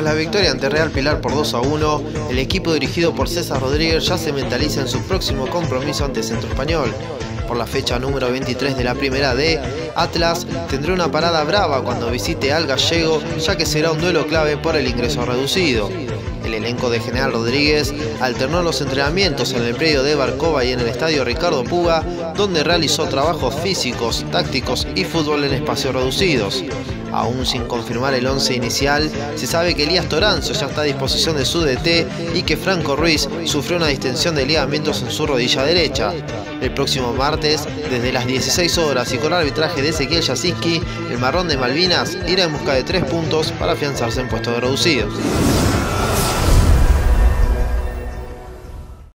Tras la victoria ante Real Pilar por 2-1, el equipo dirigido por César Rodríguez ya se mentaliza en su próximo compromiso ante Centro Español. Por la fecha número 23 de la Primera D, Atlas tendrá una parada brava cuando visite al Gallego, ya que será un duelo clave por el ingreso reducido. El elenco de General Rodríguez alternó los entrenamientos en el predio de Barcova y en el estadio Ricardo Puga, donde realizó trabajos físicos, tácticos y fútbol en espacios reducidos. Aún sin confirmar el 11 inicial, se sabe que Elías Toranzo ya está a disposición de su DT y que Franco Ruiz sufrió una distensión de ligamentos en su rodilla derecha. El próximo martes, desde las 16 horas y con arbitraje de Ezequiel Jasinski, el Marrón de Malvinas irá en busca de 3 puntos para afianzarse en puestos reducidos.